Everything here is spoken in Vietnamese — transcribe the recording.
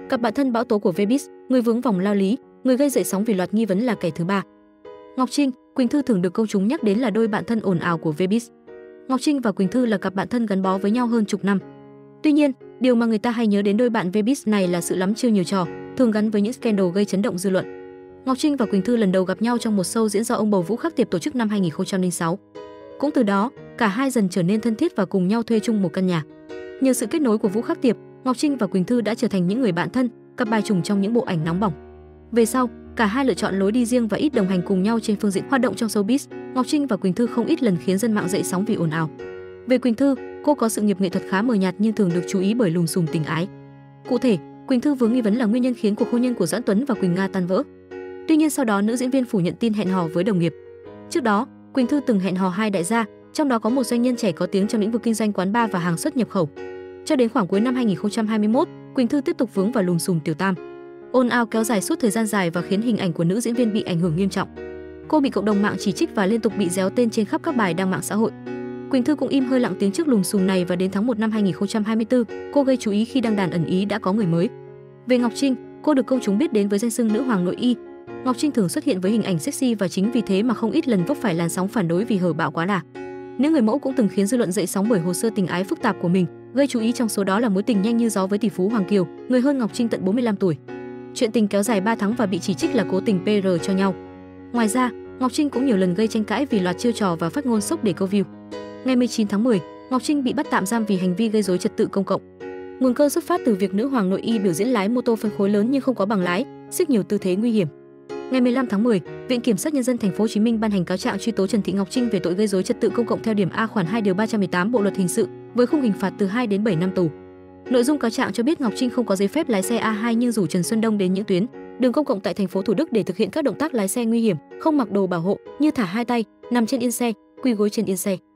Cặp bạn thân bão tố của Vbiz, người vướng vòng lao lý, người gây dậy sóng vì loạt nghi vấn là kẻ thứ ba. Ngọc Trinh, Quỳnh Thư thường được công chúng nhắc đến là đôi bạn thân ồn ào của Vbiz. Ngọc Trinh và Quỳnh Thư là cặp bạn thân gắn bó với nhau hơn chục năm. Tuy nhiên, điều mà người ta hay nhớ đến đôi bạn Vbiz này là sự lắm chiêu nhiều trò, thường gắn với những scandal gây chấn động dư luận. Ngọc Trinh và Quỳnh Thư lần đầu gặp nhau trong một show diễn do ông bầu Vũ Khắc Tiệp tổ chức năm 2006. Cũng từ đó, cả hai dần trở nên thân thiết và cùng nhau thuê chung một căn nhà. Nhờ sự kết nối của Vũ Khắc Tiệp, Ngọc Trinh và Quỳnh Thư đã trở thành những người bạn thân, cặp bài trùng trong những bộ ảnh nóng bỏng. Về sau, cả hai lựa chọn lối đi riêng và ít đồng hành cùng nhau trên phương diện hoạt động trong showbiz. Ngọc Trinh và Quỳnh Thư không ít lần khiến dân mạng dậy sóng vì ồn ào. Về Quỳnh Thư, cô có sự nghiệp nghệ thuật khá mờ nhạt nhưng thường được chú ý bởi lùm xùm tình ái. Cụ thể, Quỳnh Thư vướng nghi vấn là nguyên nhân khiến cuộc hôn nhân của Doãn Tuấn và Quỳnh Nga tan vỡ. Tuy nhiên sau đó nữ diễn viên phủ nhận tin hẹn hò với đồng nghiệp. Trước đó, Quỳnh Thư từng hẹn hò hai đại gia, trong đó có một doanh nhân trẻ có tiếng trong lĩnh vực kinh doanh quán bar và hàng xuất nhập khẩu. Cho đến khoảng cuối năm 2021, Quỳnh Thư tiếp tục vướng vào lùm xùm tiểu tam. Ồn ào kéo dài suốt thời gian dài và khiến hình ảnh của nữ diễn viên bị ảnh hưởng nghiêm trọng. Cô bị cộng đồng mạng chỉ trích và liên tục bị réo tên trên khắp các bài đăng mạng xã hội. Quỳnh Thư cũng im hơi lặng tiếng trước lùm xùm này và đến tháng 1 năm 2024, cô gây chú ý khi đăng đàn ẩn ý đã có người mới. Về Ngọc Trinh, cô được công chúng biết đến với danh xưng nữ hoàng nội y. Ngọc Trinh thường xuất hiện với hình ảnh sexy và chính vì thế mà không ít lần vấp phải làn sóng phản đối vì hở bạo quá đà. Những người mẫu cũng từng khiến dư luận dậy sóng bởi hồ sơ tình ái phức tạp của mình, gây chú ý trong số đó là mối tình nhanh như gió với tỷ phú Hoàng Kiều, người hơn Ngọc Trinh tận 45 tuổi. Chuyện tình kéo dài 3 tháng và bị chỉ trích là cố tình PR cho nhau. Ngoài ra, Ngọc Trinh cũng nhiều lần gây tranh cãi vì loạt chiêu trò và phát ngôn sốc để câu view. Ngày 19 tháng 10, Ngọc Trinh bị bắt tạm giam vì hành vi gây rối trật tự công cộng. Nguồn cơn xuất phát từ việc nữ hoàng nội y biểu diễn lái mô tô phân khối lớn nhưng không có bằng lái, xích nhiều tư thế nguy hiểm. Ngày 15 tháng 10, Viện Kiểm sát Nhân dân Thành phố Hồ Chí Minh ban hành cáo trạng truy tố Trần Thị Ngọc Trinh về tội gây rối trật tự công cộng theo điểm A khoản 2 điều 318 Bộ luật hình sự với khung hình phạt từ 2 đến 7 năm tù. Nội dung cáo trạng cho biết Ngọc Trinh không có giấy phép lái xe A2 nhưng rủ Trần Xuân Đông đến những tuyến đường công cộng tại thành phố Thủ Đức để thực hiện các động tác lái xe nguy hiểm, không mặc đồ bảo hộ như thả hai tay, nằm trên yên xe, quỳ gối trên yên xe.